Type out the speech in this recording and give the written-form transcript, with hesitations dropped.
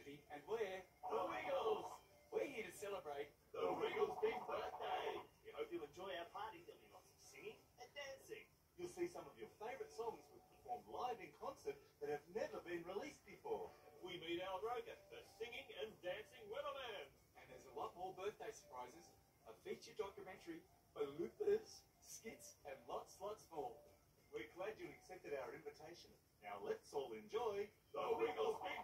community, and we're The Wiggles! we're here to celebrate. The Wiggles' big birthday! We hope you'll enjoy our party. There'll be lots of singing and dancing. You'll see some of your favourite songs we've performed live in concert that have never been released before. We meet Al Roker, the singing and dancing weatherman. And there's a lot more birthday surprises, a feature documentary, bloopers, skits, and lots more. We're glad you accepted our invitation. Now let's all enjoy the Wiggles' big